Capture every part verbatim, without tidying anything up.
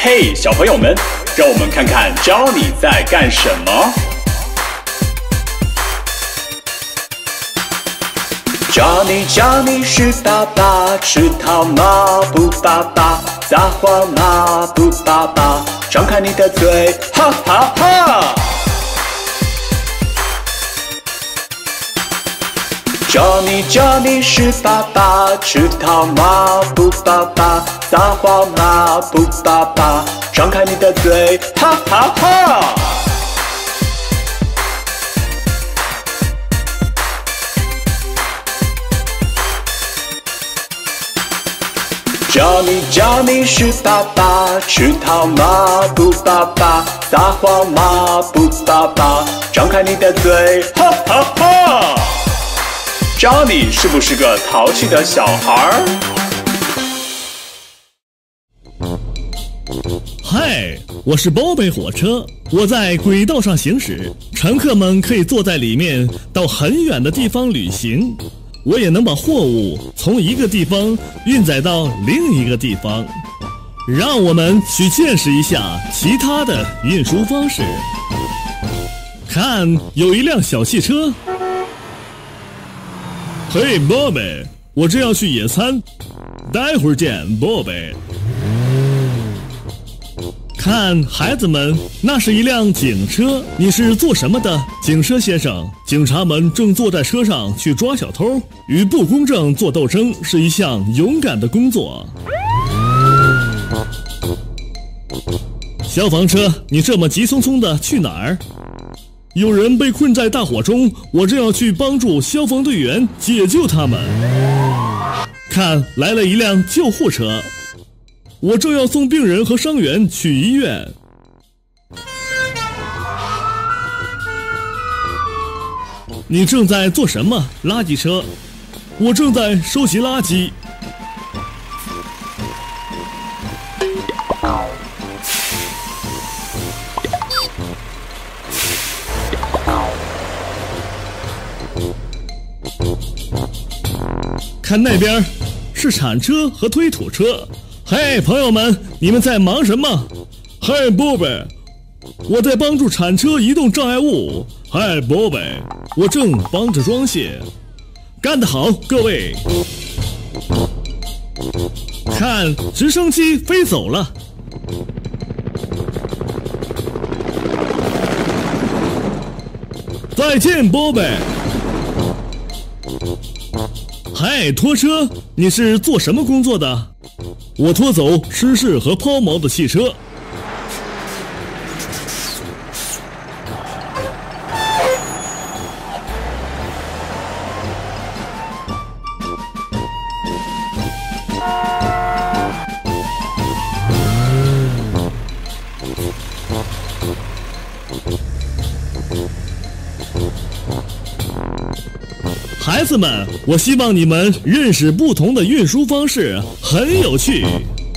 嘿，小朋友们，让我们看看 Johny 在干什么。Johny Johny 是爸爸，吃桃吗？不爸爸，撒谎吗？不爸爸，张开你的嘴，哈哈哈！ Johny Johny 是爸爸，吃桃吗？不爸爸，撒谎吗？不爸爸，张开你的嘴，哈哈哈！ Johny Johny 是爸爸，吃桃吗？不爸爸，撒谎吗？不爸爸，张开你的嘴，哈哈哈！ Johny 是不是个淘气的小孩？ 嗨，我是包贝火车，我在轨道上行驶，乘客们可以坐在里面到很远的地方旅行。我也能把货物从一个地方运载到另一个地方。让我们去见识一下其他的运输方式。看，有一辆小汽车。 嘿，宝贝，我正要去野餐，待会儿见，宝贝。看，孩子们，那是一辆警车，你是做什么的？警车先生，警察们正坐在车上去抓小偷，与不公正做斗争是一项勇敢的工作。消防车，你这么急匆匆的去哪儿？ 有人被困在大火中，我正要去帮助消防队员解救他们。看，来了一辆救护车，我正要送病人和伤员去医院。你正在做什么？垃圾车，我正在收集垃圾。 看那边，是铲车和推土车。嘿，朋友们，你们在忙什么？嘿，宝贝，我在帮助铲车移动障碍物。嘿，宝贝，我正帮着装卸。干得好，各位！看，直升机飞走了。再见，宝贝。 嗨，拖车，你是做什么工作的？我拖走失事和抛锚的汽车。孩子们，我希望你们认识不同的运输方式，很有趣。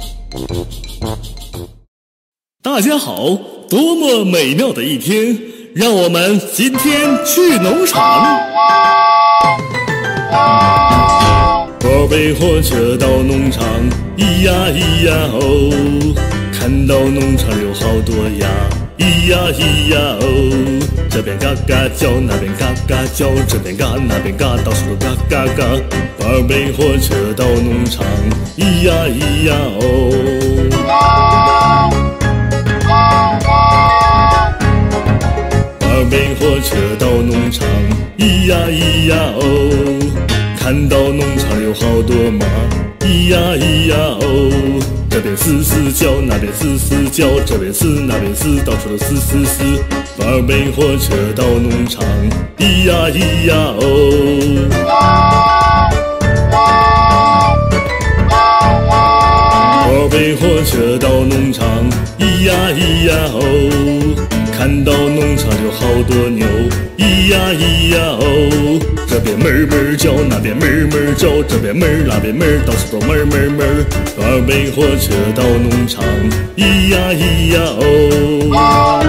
大家好，多么美妙的一天！让我们今天去农场。宝贝火车到农场，咿呀咿呀哦，看到农场有好多鸭，咿呀咿呀哦。 这边嘎嘎叫，那边嘎嘎叫，这边嘎那边嘎，到处都嘎嘎嘎。宝贝火车到农场，咿呀咿呀哦。宝贝火车到农场，咿呀咿呀哦。看到农场有好多马，咿呀咿呀哦。 这边嘶嘶叫，那边嘶嘶叫，这边嘶那边嘶，到处都嘶嘶嘶。宝贝火车到农场，咿呀咿呀哦。宝贝火车到农场，咿呀咿呀哦。看到农场有好多牛，咿呀咿呀哦。这边哞哞叫，那边哞哞叫，这边哞那边哞，到处都哞哞哞。宝贝火车到农场，咿呀咿呀哦。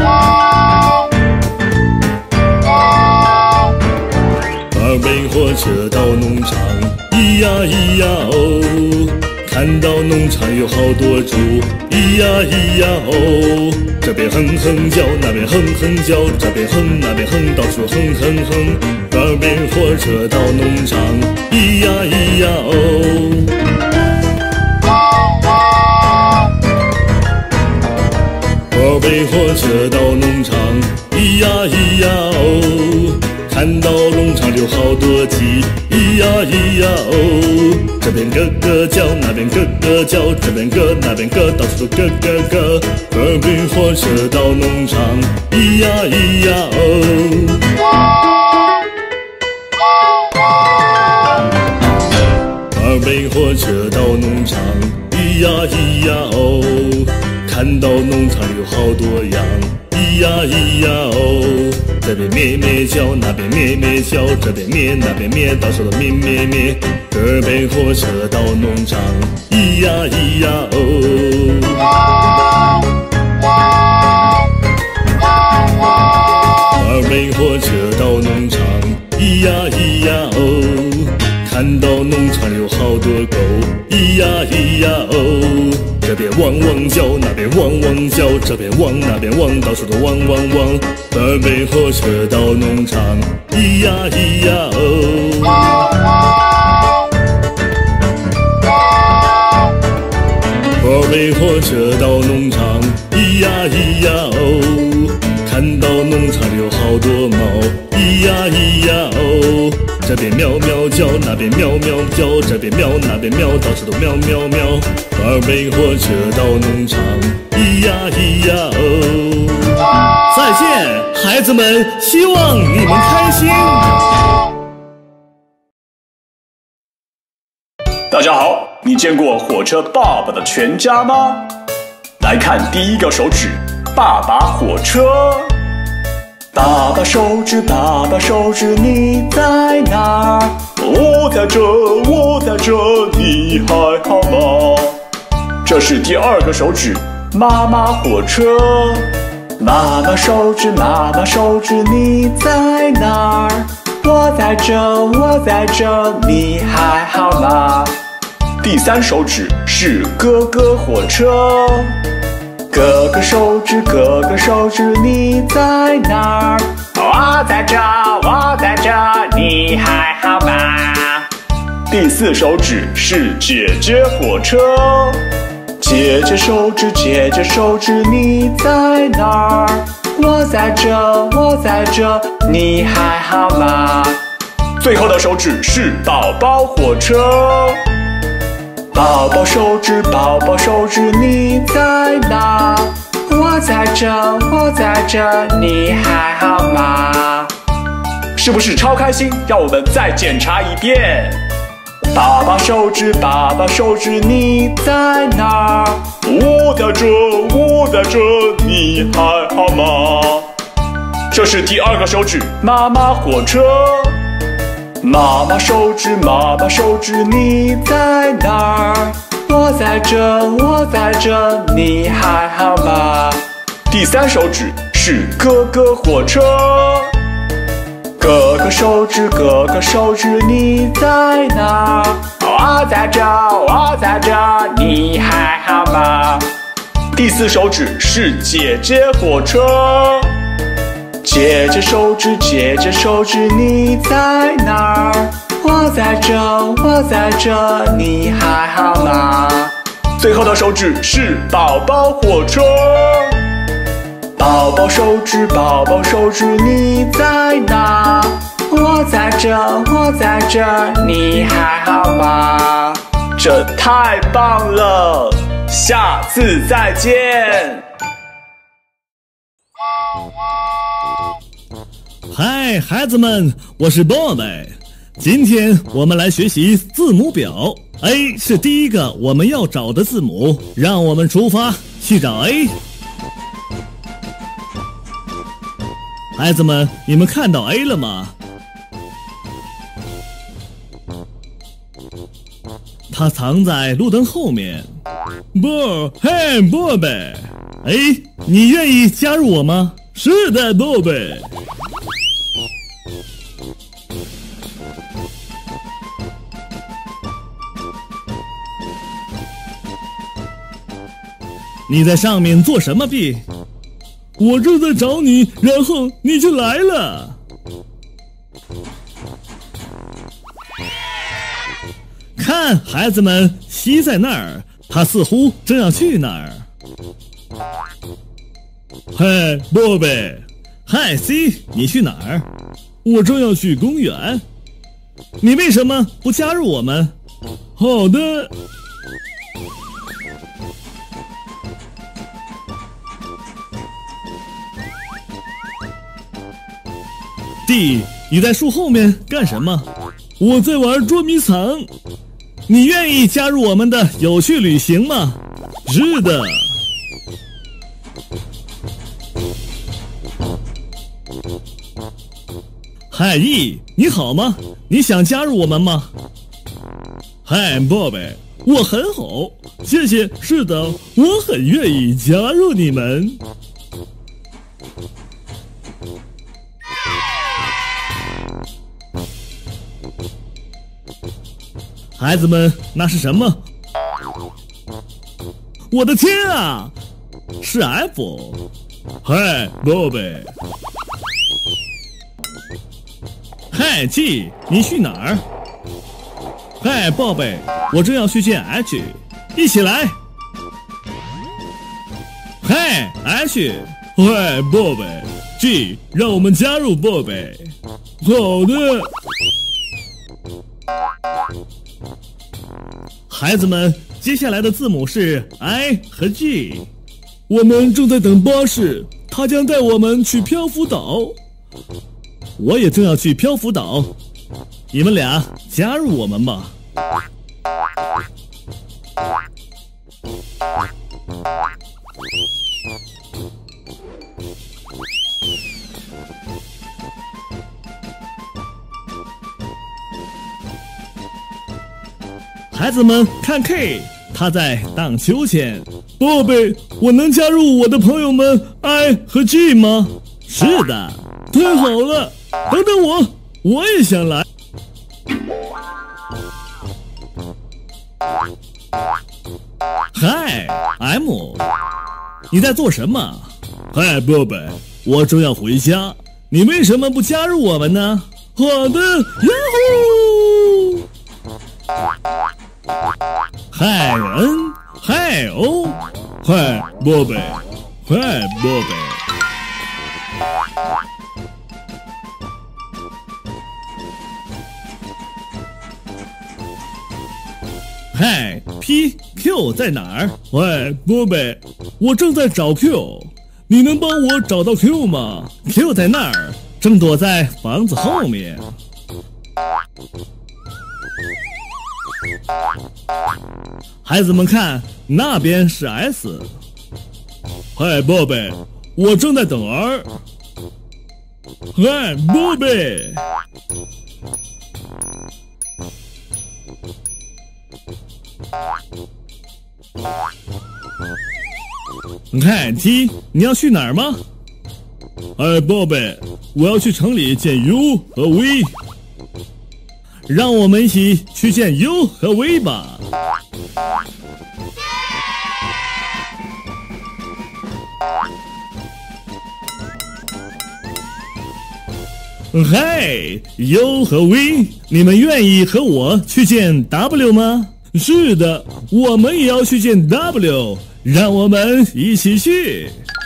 宝贝火车到农场，咿呀咿呀哦。看看到农场有好多猪，咿呀咿呀哦，这边哼哼叫，那边哼哼叫，这边哼那边哼，到处哼哼哼。二边火车到农场，咿呀咿呀哦。二边火车到农场，咿呀咿呀哦。看到农场有好多鸡，咿呀咿呀哦，这边咯咯叫，那边咯咯叫，这边咯那边咯，到处都咯咯咯。二边火车到农场，咿呀咿呀哦。二边火车到农场，咿呀咿呀哦，看到农场有好多羊，咿呀咿呀哦。这边咩咩叫，那边咩咩叫，这边咩那边咩，到处都咩咩咩。二边火车到农场，咿呀咿呀哦。二边火车到农场，咿呀咿呀哦。看到农场有好多狗，咿呀咿呀哦。这边汪汪叫，那边汪汪叫，这边汪那边汪，到处都汪汪汪。二边火车到农场，咿呀咿呀哦。二边火车到农场，咿呀咿呀哦。看到农场有好多猫，咿呀咿呀哦。这边喵喵叫，那边喵喵叫，这边喵那边喵，到处都喵喵喵。二边火车到农场，咿呀咿呀哦。再见，孩子们，希望你们开心。 大家好，你见过火车爸爸的全家吗？来看第一个手指，爸爸火车。爸爸手指，爸爸手指，你在哪儿？我在这，我在这，你还好吗？这是第二个手指，妈妈火车。妈妈手指，妈妈手指，你在哪儿？我在这，我在这，你还好吗？第三手指是哥哥火车。哥哥手指，哥哥手指，你在哪儿？我在这，我在这，你还好吗？第四手指是姐姐火车。姐姐手指，姐姐手指，你在哪儿？我在这，我在这，你还好吗？最后的手指是宝宝火车。宝宝手指，宝宝手指，你在哪？我在这，我在这，你还好吗？是不是超开心？让我们再检查一遍。爸爸手指，爸爸手指，你在哪？我在这，我在这，你还好吗？这是第二个手指，妈妈火车。妈妈手指，妈妈手指，你在哪儿？我在这，我在这，你还好吗？第三手指是哥哥火车。哥哥手指，哥哥手指，你在哪？我在这，我在这，你还好吗？第四手指是姐姐火车。姐姐手指，姐姐手指，你在哪儿？我在这，我在这，你还好吗？最后的手指是宝宝火车。宝宝手指，宝宝手指，你在哪？我在这，我在这，你还好吗？这太棒了，下次再见。 嗨，孩子们，我是 Bob。今天我们来学习字母表 ，A 是第一个我们要找的字母，让我们出发去找 A。孩子们，你们看到 A 了吗？它藏在路灯后面。Bob， 嘿 ，Bob， 哎，你愿意加入我吗？是的 ，Bob。 你在上面做什么币？我正在找你，然后你就来了。看，孩子们，西在那儿，他似乎正要去那儿。嗨，宝贝。嗨，西，你去哪儿？我正要去公园。你为什么不加入我们？好的。弟，你在树后面干什么？我在玩捉迷藏。你愿意加入我们的有趣旅行吗？是的。嗨，易，你好吗？你想加入我们吗？嗨，宝贝，我很好，谢谢。是的，我很愿意加入你们。孩子们，那是什么？我的天啊，是 F。嗨，宝贝。嗨 G， 你去哪儿？嗨，宝贝，我正要去见 H， 一起来。嗨 H， 嗨，宝贝 G， 让我们加入宝贝。好的。孩子们，接下来的字母是 I 和 G。我们正在等巴士，它将带我们去漂浮岛。我也正要去漂浮岛，你们俩加入我们吧。孩子们，看 K， 他在荡秋千。宝贝，我能加入我的朋友们 I 和 G 吗？是的，太好了。等等我，我也想来。嗨 ，M， 你在做什么？嗨，宝贝，我正要回家，你为什么不加入我们呢？好的，呀呼！嗨 N， 嗨 O， 嗨，宝贝，嗨，宝贝。嗨 ，P Q 在哪儿？喂，宝贝，我正在找 Q， 你能帮我找到 Q 吗 ？Q 在那儿，正躲在房子后面。孩子们看，那边是 S。嗨，宝贝，我正在等儿。嗨，宝贝。嗨 T， 你要去哪儿吗？哎，宝贝，我要去城里见 U 和 V， 让我们一起去见 U 和 V 吧。嗨 ，U 和 V， 你们愿意和我去见 W 吗？是的，我们也要去见 W， 让我们一起去。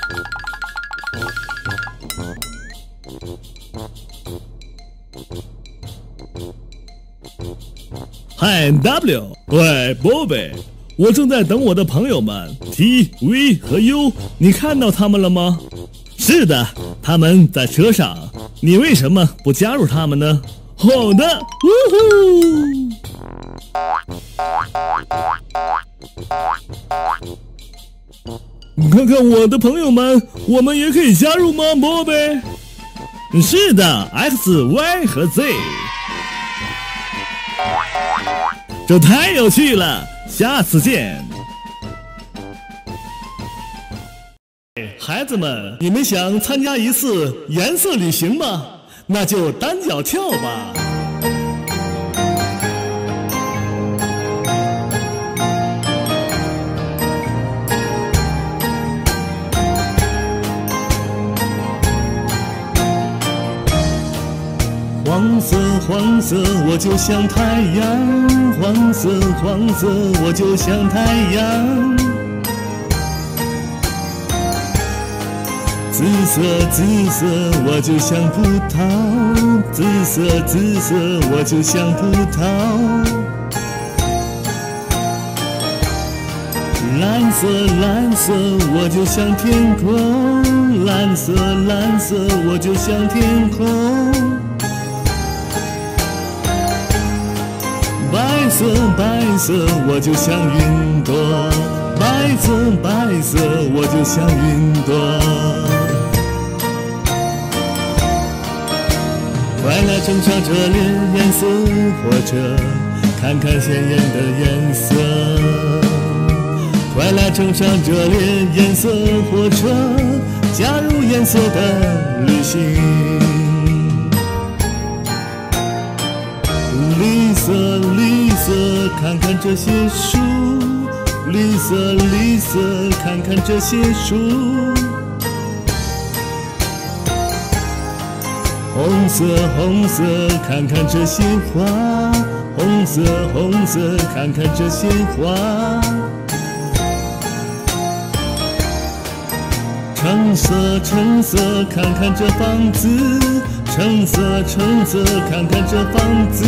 嗨 W， 喂，宝贝，我正在等我的朋友们 T、V 和 U， 你看到他们了吗？是的，他们在车上。你为什么不加入他们呢？好的，呜呼！看看我的朋友们，我们也可以加入吗，宝贝？是的 ，X、Y 和 Z。这太有趣了，下次见。孩子们，你们想参加一次颜色旅行吗？那就单脚跳吧。 黄色，我就像太阳。黄色黄色，我就像太阳。紫色紫色，我就像葡萄。紫色紫色，我就像葡萄。蓝色蓝色，我就像天空。蓝色蓝色，我就像天空。白色白色，我就像云朵。白色白色，我就像云朵。快来乘上这颜色火车，看看鲜艳的颜色。快来乘上这颜色火车，加入颜色的旅行。绿色绿色，看看这些树。绿色绿色，看看这些树。红色红色，看看这些花。红色红色，看看这些花。橙色橙色，看看这房子。橙色橙色，看看这房子。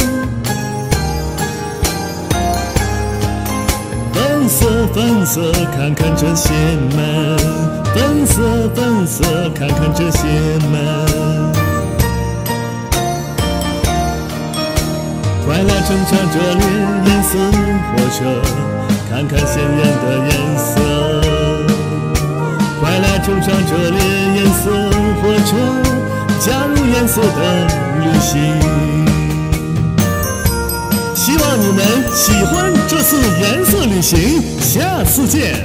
粉色粉色，看看这些门。粉色粉色，看看这些门。快来乘上这颜色火车，看看鲜艳的颜色。快来乘上这颜色火车，加入颜色的旅行。希望你们喜欢这次颜色旅行，下次见。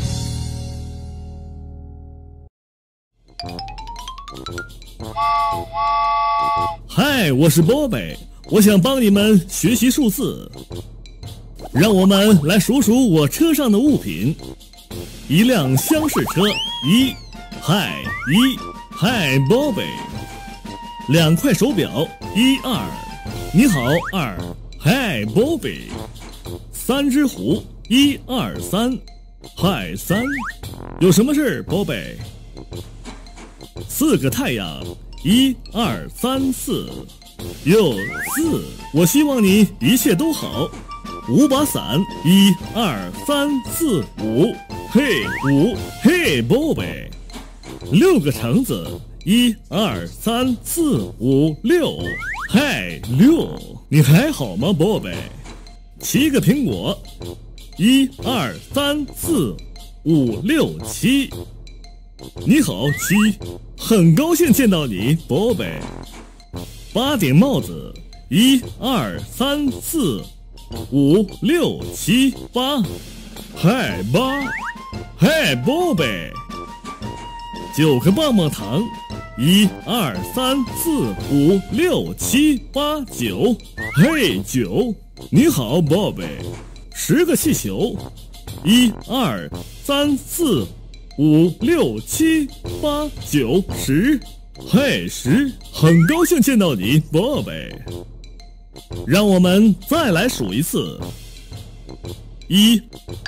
嗨，我是波贝，我想帮你们学习数字。让我们来数数我车上的物品。一辆厢式车，一，嗨一，嗨波贝。两块手表，一二，你好二，嗨波贝。三只虎，一二三，嗨三。有什么事波贝？四个太阳，一二三四，又四。我希望你一切都好。五把伞，一二三四五，嘿五，嘿波贝。六个橙子，一二三四五六，嗨六。你还好吗波贝？七个苹果，一二三四五六七。你好七，很高兴见到你波贝。八顶帽子，一二三四五六七八，嗨八，嗨波贝。九个棒棒糖，一二三四五六七八九，嘿九。你好宝贝。十个气球，一二三四五六七八九十，嘿十。很高兴见到你宝贝。让我们再来数一次。一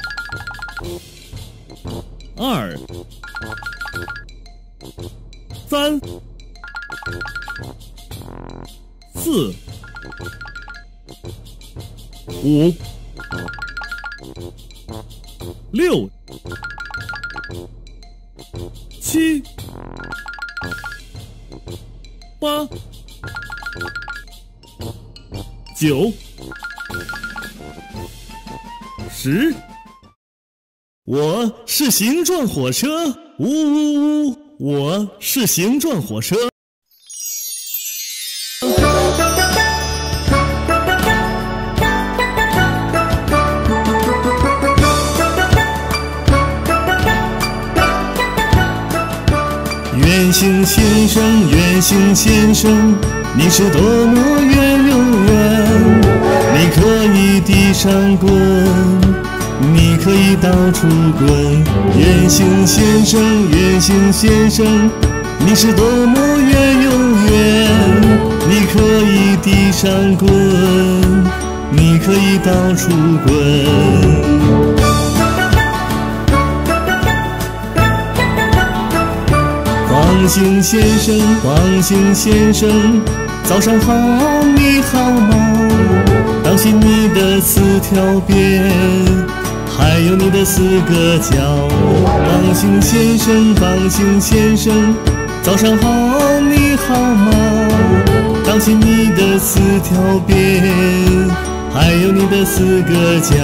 二三四五六七八九十。我是形状火车，呜呜呜！我是形状火车。圆形先生，圆形先生，你是多么圆又圆，你可以地上滚，你可以到处滚。圆形先生，圆形先生，你是多么圆又圆，你可以地上滚，你可以到处滚。黄星先生，黄星先生，早上好，你好吗？当心你的四条鞭，还有你的四个脚。黄星先生，黄星先生，早上好，你好吗？当心你的四条鞭，还有你的四个脚。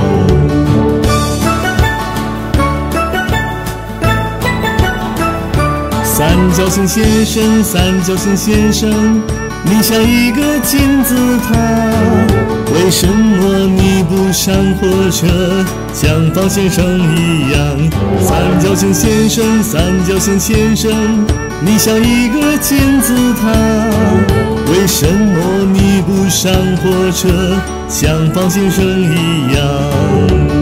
三角形先生，三角形先生，你像一个金字塔，为什么你不上火车，像方先生一样？三角形先生，三角形先生，你像一个金字塔，为什么你不上火车，像方先生一样？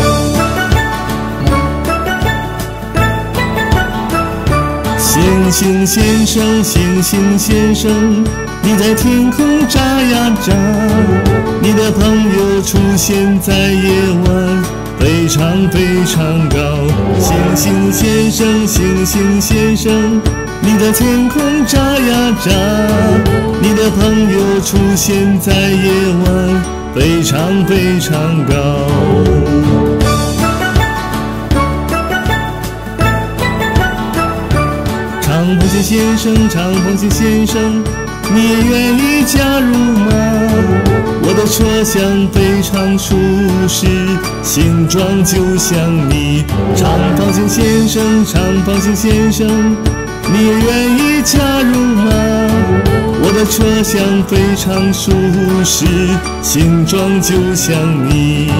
星星先生，星星先生，你在天空眨呀眨，你的朋友出现在夜晚，非常非常高。星星先生，星星先生，你在天空眨呀眨，你的朋友出现在夜晚，非常非常高。长螃蟹先生，长螃蟹先生，你也愿意加入吗？我的车厢非常舒适，形状就像你。长螃蟹先生，长螃蟹先生，你也愿意加入吗？我的车厢非常舒适，形状就像你。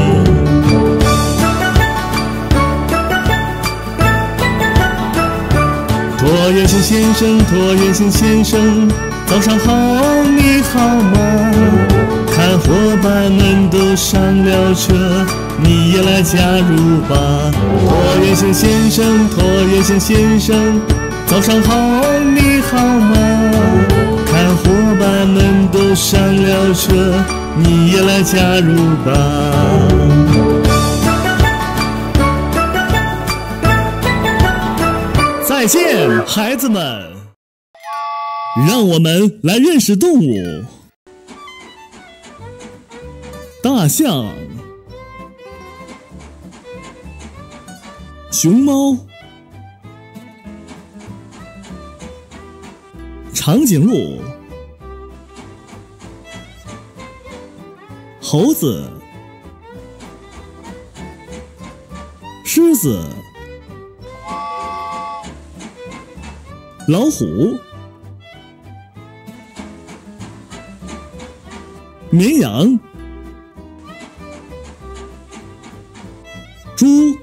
椭圆形先生，椭圆形先生，早上好，你好吗？看伙伴们都上了车，你也来加入吧。椭圆形先生，椭圆形先生，早上好，你好吗？看伙伴们都上了车，你也来加入吧。再见，孩子们！让我们来认识动物。大象、熊猫、长颈鹿、猴子、狮子、老虎、绵羊、猪、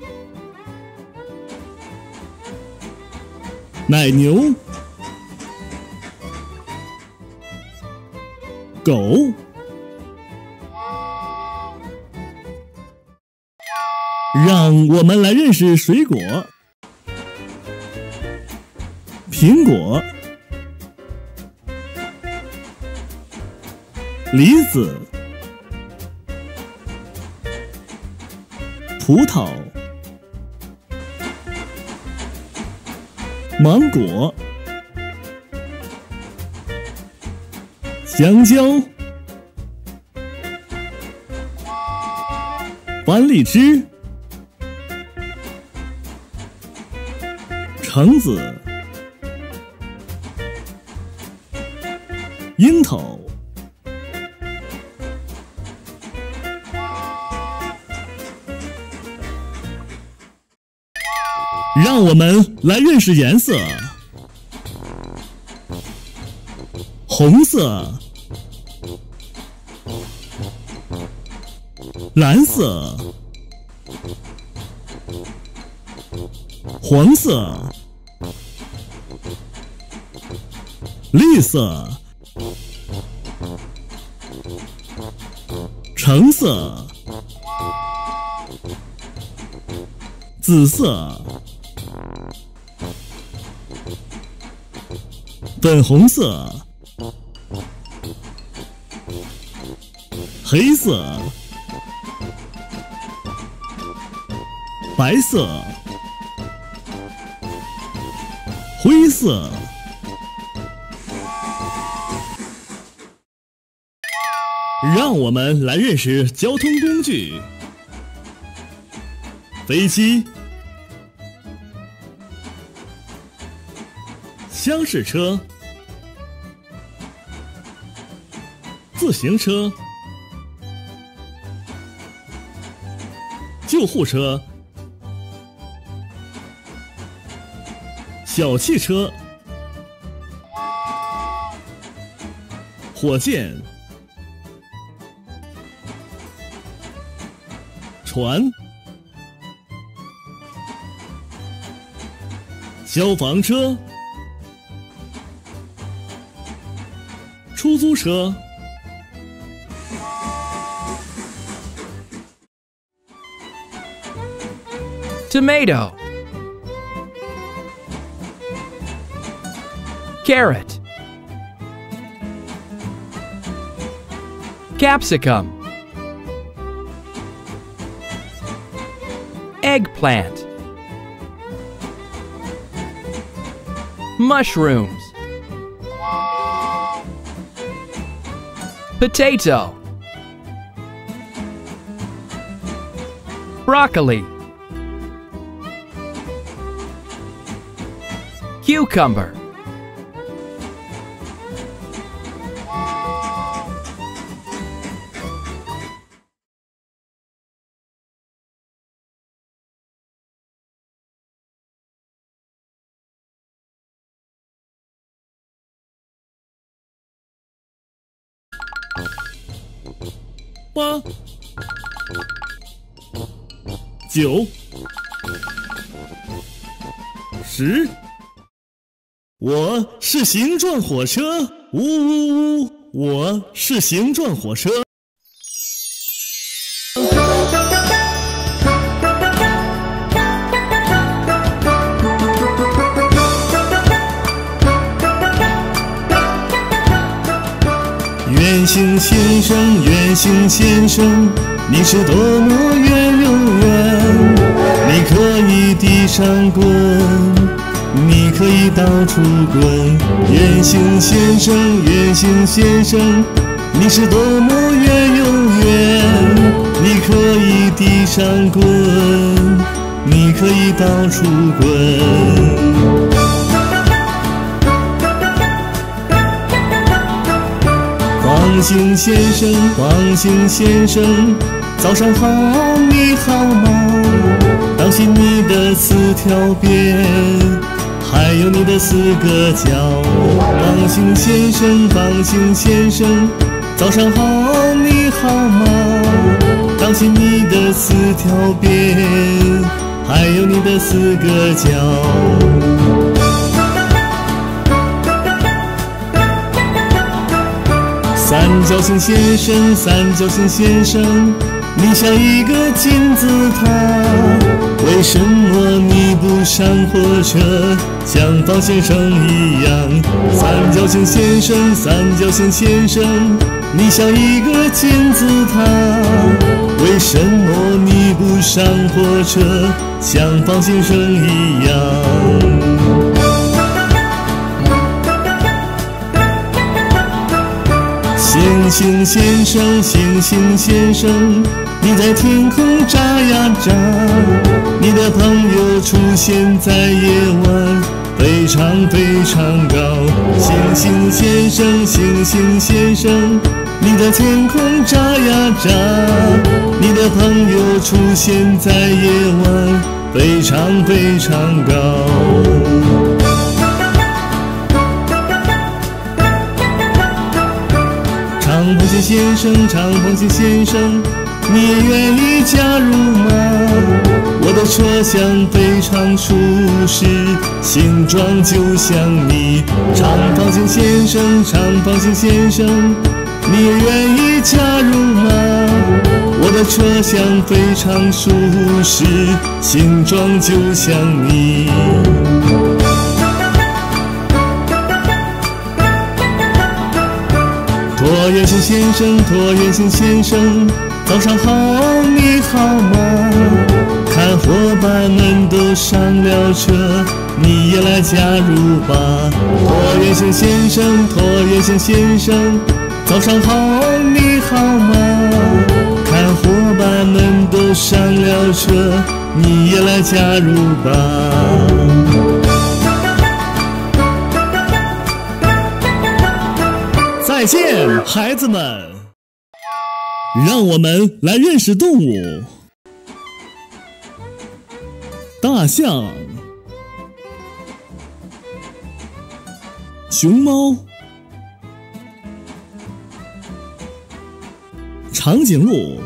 奶牛、狗、让我们来认识水果。苹果、梨子、葡萄、芒果、香蕉、番荔枝、橙子、樱桃、让我们来认识颜色。红色、蓝色、黄色、绿色、橙色、紫色、粉红色、 黑色、白色、灰色。让我们来认识交通工具：飞机、厢式车、自行车、救护车、小汽车、火箭、船、消防车、出租车。 Tomato, carrot, capsicum, eggplant, mushrooms, potato, broccoli, cucumber, 八、九、十。我是形状火车，呜呜呜！我是形状火车。圆形先生，圆形先生，你是多么圆又圆，你可以地上滚。你可以到处滚，圆形先生，圆形先生，你是多么圆又圆。你可以地上滚，你可以到处滚。方形先生，方形先生，早上好，你好吗？当心你的四条边。还有你的四个角，方形先生，方形先生，早上好，你好吗？当心你的四条边，还有你的四个角。三角形先生，三角形先生，你像一个金字塔，为什么你不上火车，像方先生一样？三角形先生，三角形先生，你像一个金字塔，为什么你不上火车，像方先生一样？星星先生，星星先生，你在天空眨呀眨，你的朋友出现在夜晚，非常非常高。星星先生，星星先生，你在天空眨呀眨，你的朋友出现在夜晚，非常非常高。长螃蟹先生，长螃蟹先生，你也愿意加入吗？我的车厢非常舒适，形状就像你。长螃蟹先生，长螃蟹先生，你也愿意加入吗？我的车厢非常舒适，形状就像你。椭圆形先生，椭圆形先生，早上好，你好吗？看伙伴们都上了车，你也来加入吧。椭圆形先生，椭圆形先生，早上好，你好吗？看伙伴们都上了车，你也来加入吧。再见，孩子们！让我们来认识动物。大象、熊猫、长颈鹿、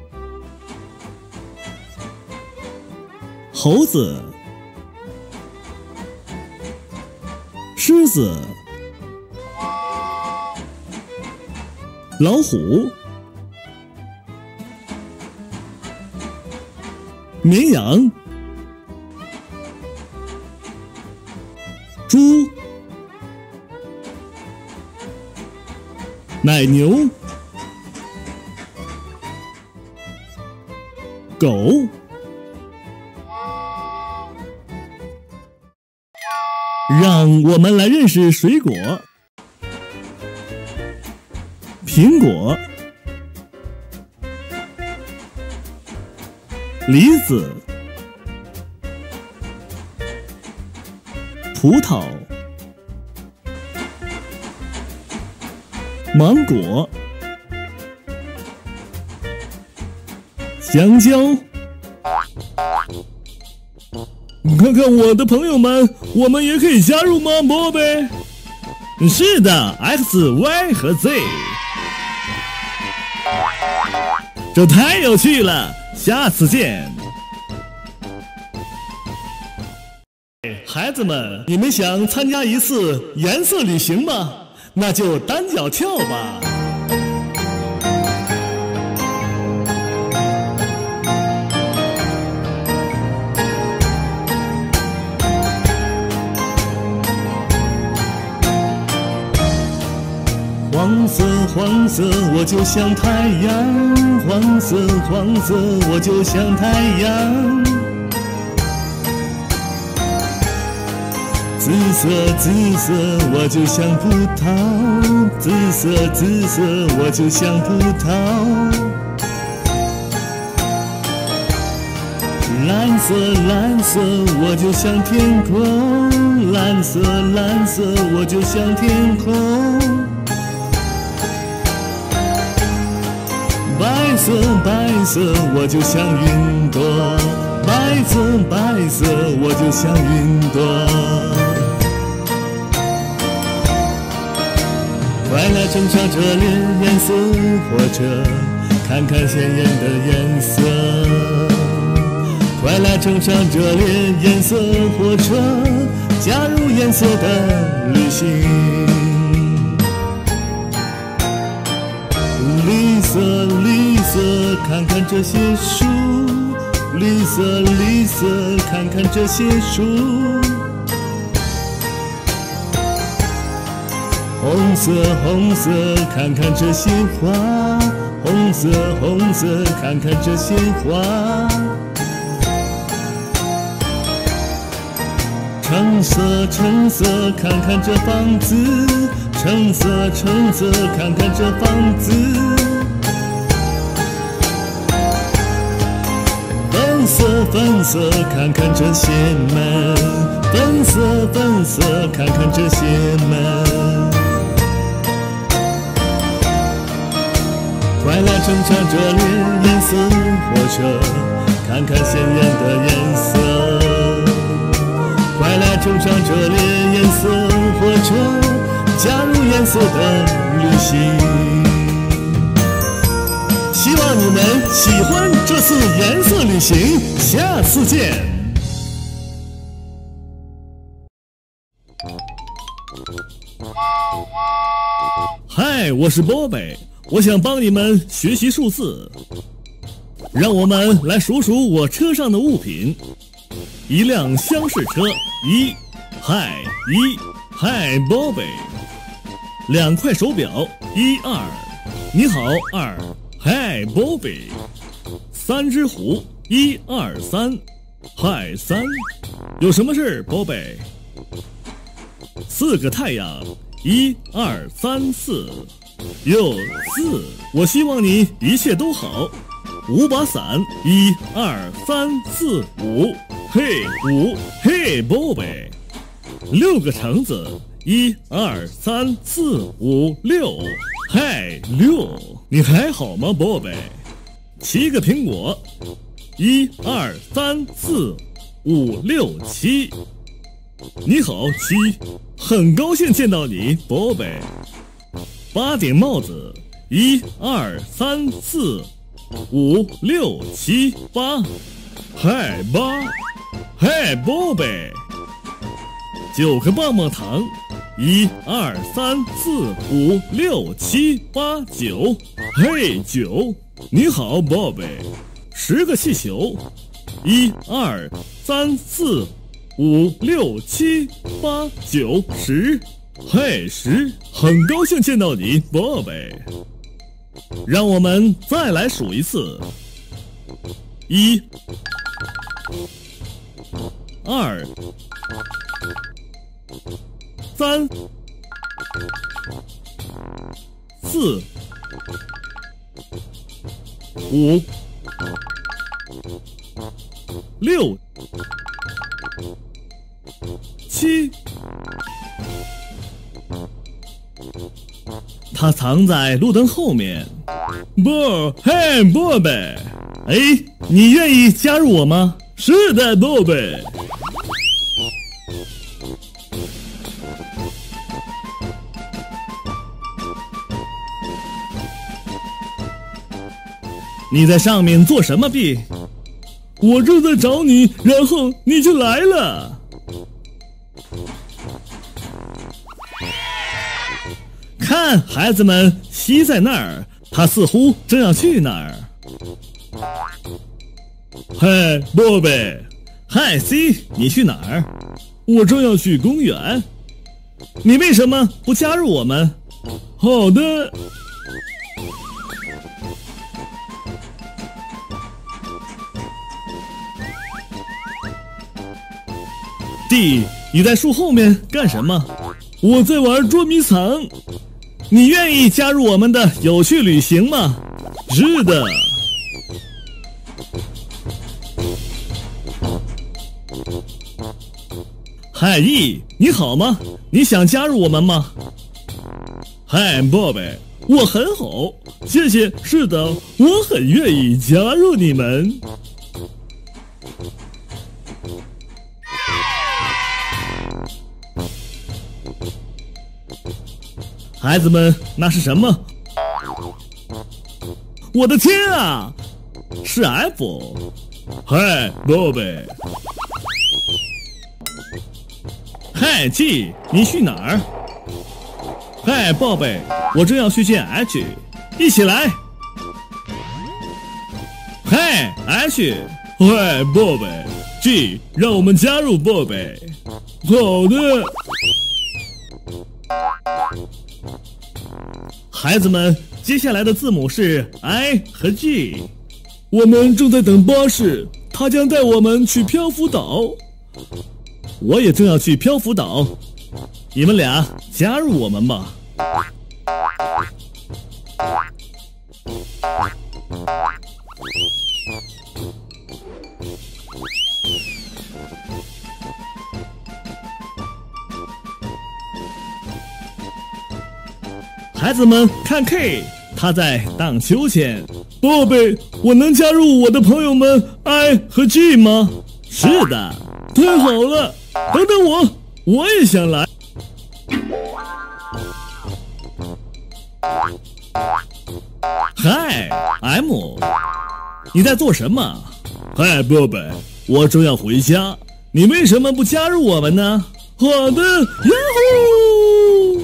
猴子、狮子、老虎、绵羊、猪、奶牛、狗、让我们来认识水果。苹果、梨子、葡萄、芒果、香蕉。看看我的朋友们，我们也可以加入吗，宝贝？是的 ，X、Y 和 Z。这太有趣了，下次见。孩子们，你们想参加一次颜色旅行吗？那就单脚跳吧。黄色黄色我就像太阳，黄色黄色我就像太阳。紫色紫色我就像葡萄，紫色紫色我就像葡萄。蓝色蓝色我就像天空，蓝色蓝色我就像天空。白色白色我就像云朵，白色白色我就像云朵。快来乘上这列颜色火车，看看鲜艳的颜色。快来乘上这列颜色火车，加入颜色的旅行。绿色绿色看看这些树，绿色绿色看看这些树。红色红色看看这些花，红色红色看看这些花。橙色橙色看看这房子，橙色橙色看看这房子。粉色粉色看看这些门，粉色粉色看看这些门。快来乘上这列颜色火车，看看鲜艳的颜色。快来乘上这列颜色火车，加入颜色的旅行。希望你们喜欢这次颜色旅行，下次见。嗨，我是波贝，我想帮你们学习数字。让我们来数数我车上的物品。一辆厢式车，一，嗨一，嗨波贝。两块手表，一二， 你好二，嗨，宝贝。三只虎，一二三，嗨三，有什么事儿，宝贝？四个太阳，一二三四，又四，我希望你一切都好。五把伞，一二三四五，嘿五，嘿宝贝。六个橙子，一二三四五六，嗨六，你还好吗，宝贝？七个苹果，一二三四五六七，你好七，很高兴见到你，宝贝。八顶帽子，一二三四五六七八，嗨八，嗨宝贝。九个棒棒糖，一二三四五六七八九，嘿九，你好宝贝。十个气球，一二三四五六七八九十，嘿十，很高兴见到你宝贝。让我们再来数一次，一二三四五六七，它藏在路灯后面。不，嘿，宝贝，哎，你愿意加入我吗？是的，宝贝。你在上面做什么币？我正在找你，然后你就来了。看，孩子们，西在那儿，他似乎正要去那儿。嗨，宝贝，嗨西，你去哪儿？我正要去公园。你为什么不加入我们？好的。弟，你在树后面干什么？我在玩捉迷藏。你愿意加入我们的有趣旅行吗？是的。嗨易，你好吗？你想加入我们吗？嗨宝贝，我很好，谢谢。是的，我很愿意加入你们。孩子们，那是什么？我的天啊，是 F。 嗨宝贝。嗨 G， 你去哪儿？嗨宝贝，我正要去见 H， 一起来。嗨 H， 嗨宝贝。 G， 让我们加入宝贝。好的。孩子们，接下来的字母是 I 和 G。 我们正在等巴士，它将带我们去漂浮岛。我也正要去漂浮岛，你们俩加入我们吧。孩子们看 K， 他在荡秋千。宝贝，我能加入我的朋友们 I 和 G 吗？是的，太好了。等等我，我也想来。嗨 M， 你在做什么？嗨宝贝，我正要回家，你为什么不加入我们呢？好的，呀呼！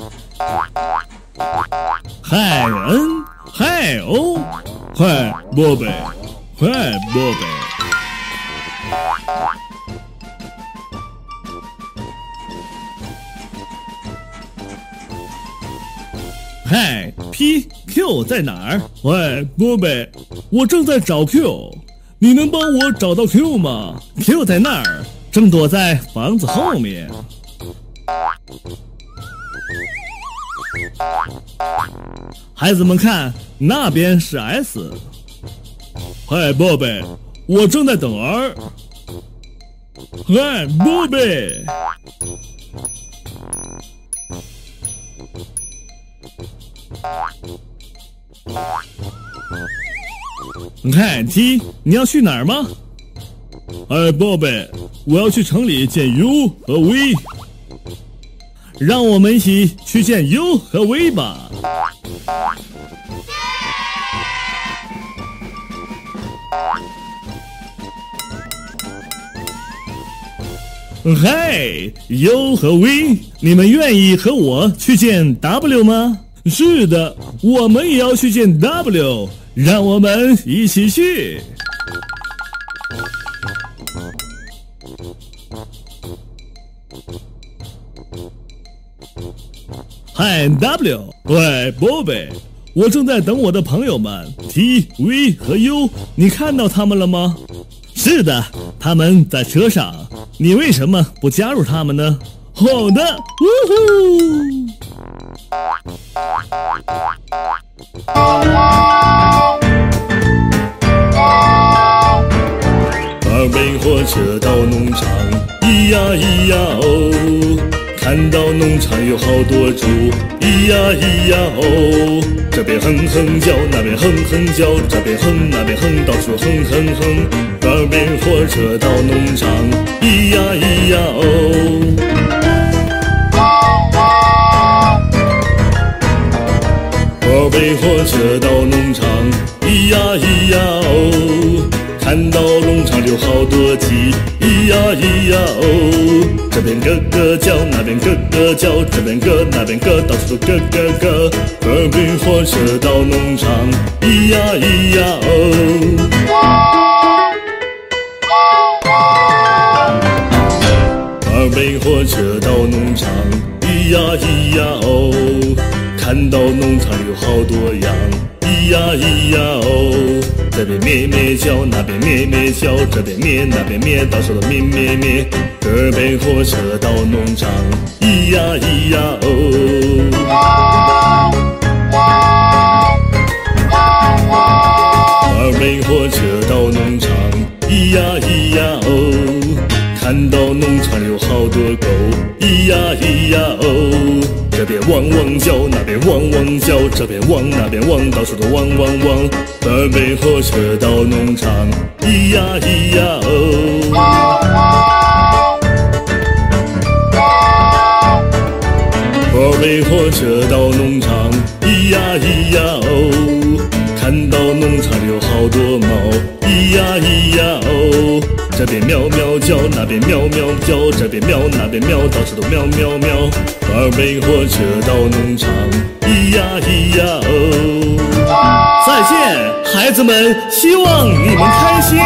嗨 N， 嗨 O， 嗨宝贝，嗨宝贝。嗨 P Q 在哪儿？喂，波贝，我正在找 Q， 你能帮我找到 Q 吗 ？Q 在那儿，正躲在房子后面。孩子们看，那边是 S。嗨，波贝，我正在等儿。嗨，波贝。你看 T， 你要去哪儿吗？哎，宝贝，我要去城里见 U 和 V， 让我们一起去见 U 和 V 吧。嗨 ，U 和 V， 你们愿意和我去见 W 吗？是的，我们也要去见 W， 让我们一起去。嗨 ，W， 喂，宝贝，我正在等我的朋友们 T、V 和 U， 你看到他们了吗？是的，他们在车上。你为什么不加入他们呢？好的，呜呼！二杯火车到农场，咿呀咿呀哦，看到农场有好多猪，咿呀咿呀哦，这边哼哼叫，那边哼哼叫，这边哼那边哼，到处哼哼哼。二杯火车到农场，咿呀咿呀哦。二杯火车到农场，咿呀咿呀哦，看到农场有好多鸡，咿呀咿呀哦，这边咯咯叫，那边咯咯叫，这边咯那边咯，到处都咯咯咯。二杯火车到农场，咿呀咿呀哦。二杯火车到农场，咿呀咿呀哦，看到农场有好多羊，咿呀咿呀哦，这边咩咩叫，那边咩咩叫，这边咩那边咩，到处都咩咩咩。二杯火车到农场，咿呀咿呀哦。二杯火车到农场，咿呀咿呀哦，看到农场有好多狗，咿呀咿呀哦，这边汪汪叫，那边汪汪叫，这边汪那边汪，到处都汪汪汪。二杯火车到农场，咿呀咿呀哦。二杯火车到农场，咿呀咿呀哦，看到农场有好多猫，咿呀咿呀哦，这边喵喵叫，那边喵喵叫，这边喵那边喵，到处都喵喵喵。二杯火车到农场，咿呀咿呀哦。再见，孩子们，希望你们开心。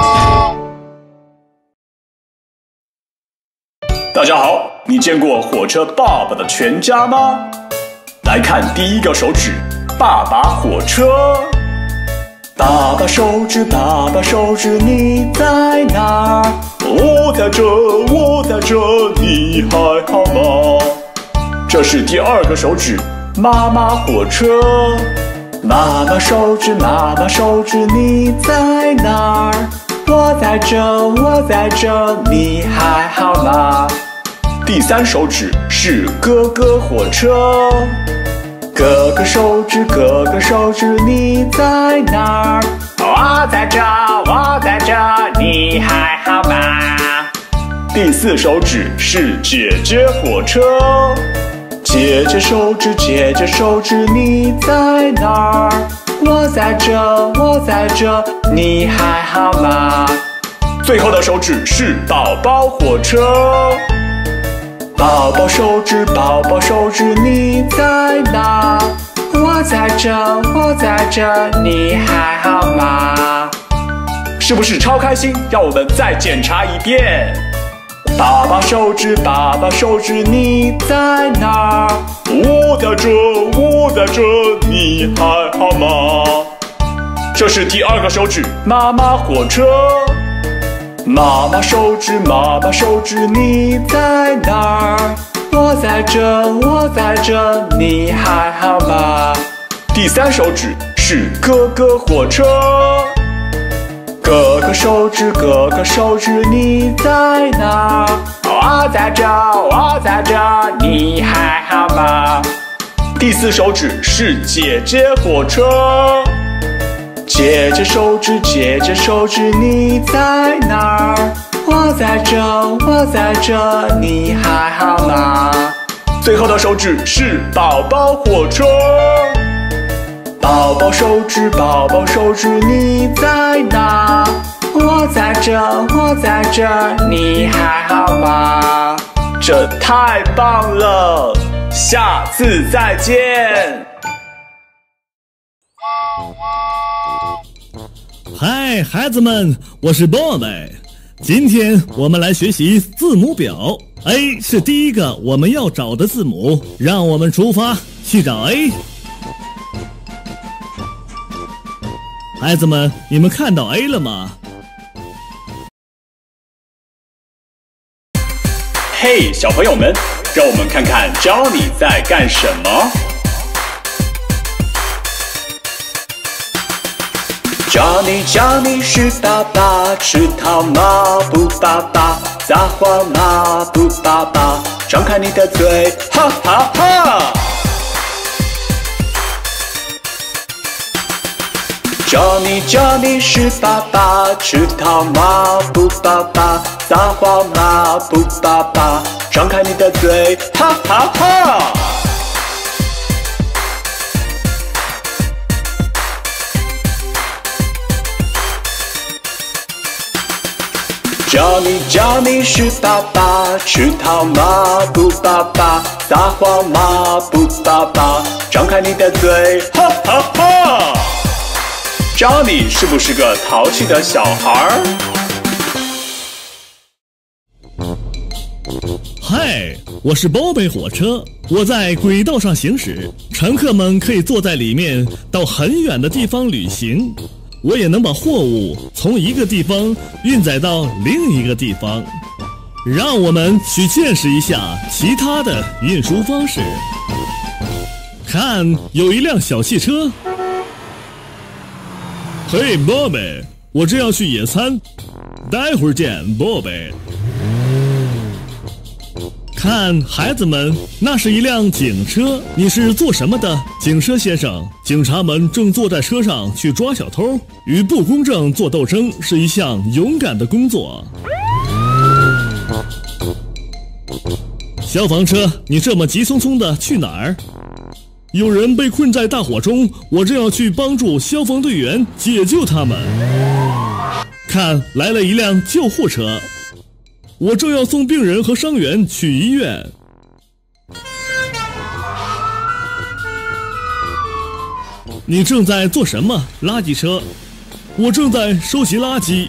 大家好，你见过火车爸爸的全家吗？来看第一个手指，爸爸火车。爸爸手指，爸爸手指，你在哪儿？我在这，我在这，你还好吗？这是第二个手指，妈妈火车。妈妈手指，妈妈手指，你在哪儿？我在这，我在这，你还好吗？第三手指是哥哥火车。哥哥手指，哥哥手指，你在哪儿？我在这，我在这，你还好吗？第四手指是姐姐火车。姐姐手指，姐姐手指，你在哪儿？我在这，我在这，你还好吗？最后的手指是宝宝火车。宝宝手指，宝宝手指，你在哪？我在这，我在这，你还好吗？是不是超开心？让我们再检查一遍。 爸爸手指，爸爸手指，你在哪儿？我在这，我在这，你还好吗？这是第二个手指，妈妈火车。妈妈手指，妈妈手指，你在哪儿？我在这，我在这，你还好吗？第三手指是哥哥火车。哥哥手指，哥哥手指，你在哪儿？我在这，我在这，你还好吗？第四手指是姐姐火车。姐姐手指，姐姐手指，你在哪儿？我在这，我在这，你还好吗？最后的手指是宝宝火车。宝宝手指，宝宝手指，你在哪？我在这，我在这，你还好吗？这太棒了，下次再见。 嗨，孩子们，我是 Bob。今天我们来学习字母表 ，A 是第一个我们要找的字母，让我们出发去找 A。孩子们，你们看到 A 了吗？ 嘿，小朋友们，让我们看看 Johny 在干什么。Johny Johny 是爸爸，吃糖吗？不爸爸，撒谎吗？不爸爸，张开你的嘴，哈哈哈！ Johny Johny 是爸爸，吃糖吗？不爸爸，撒谎吗？不爸爸，张开你的嘴，哈哈哈！ Johny Johny 是爸爸，吃糖吗？不爸爸，撒谎吗？不爸爸，张开你的嘴，哈哈哈！ Johny 是不是个淘气的小孩？ 嗨，我是包贝火车，我在轨道上行驶，乘客们可以坐在里面到很远的地方旅行。我也能把货物从一个地方运载到另一个地方。让我们去见识一下其他的运输方式。看，有一辆小汽车。 嘿，宝贝，我正要去野餐，待会儿见，宝贝。看，孩子们，那是一辆警车，你是做什么的，警车先生？警察们正坐在车上去抓小偷，与不公正做斗争是一项勇敢的工作。消防车，你这么急匆匆的去哪儿？ 有人被困在大火中，我正要去帮助消防队员解救他们。看，来了一辆救护车，我正要送病人和伤员去医院。你正在做什么？垃圾车，我正在收集垃圾。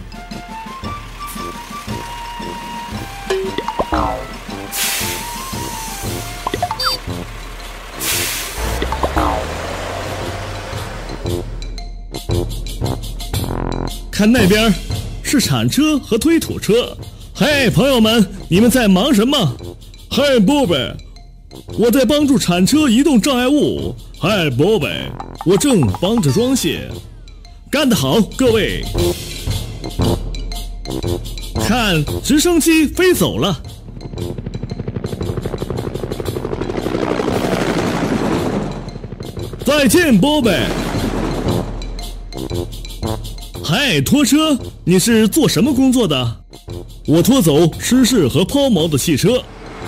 看那边，是铲车和推土车。嘿，朋友们，你们在忙什么？嘿，宝贝，我在帮助铲车移动障碍物。嘿，宝贝，我正帮着装卸。干得好，各位！看，直升机飞走了。再见，宝贝。 嗨，拖车，你是做什么工作的？我拖走失事和抛锚的汽车。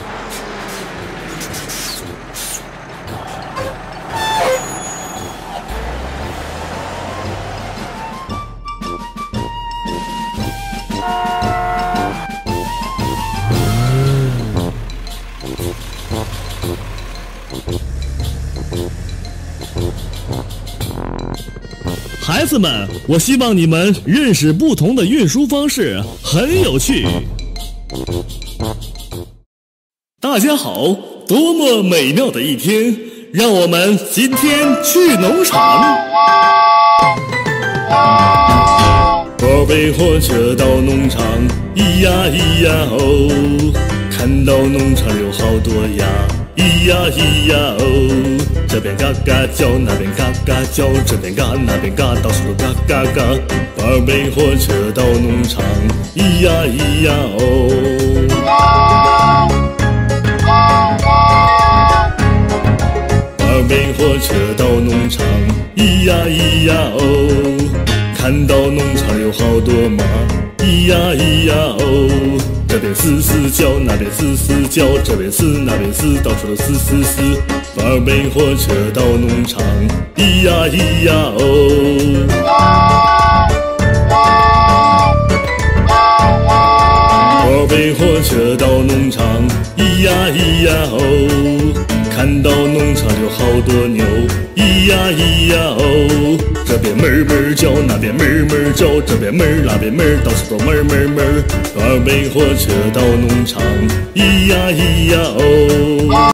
孩子们，我希望你们认识不同的运输方式，很有趣。 大家好，多么美妙的一天！让我们今天去农场。宝贝火车到农场，咿呀咿呀哦，看到农场有好多鸭，咿呀咿呀哦，这边嘎嘎叫，那边嘎嘎叫，这边嘎那边嘎，到处都嘎嘎嘎。宝贝火车到农场，咿呀咿呀哦。宝贝火车到农场，咿呀咿呀哦，看到农场有好多马，咿呀咿呀哦，这边嘶嘶叫，那边嘶嘶叫，这边嘶那边嘶，到处都嘶嘶嘶。宝贝火车到农场，咿呀咿呀哦。宝贝火车到农场，咿呀咿呀哦，看到农场有好多牛，咿呀咿呀哦，这边哞哞叫，那边哞哞叫，这边哞那边哞，到处都哞哞哞。宝贝火车到农场，咿呀咿呀哦。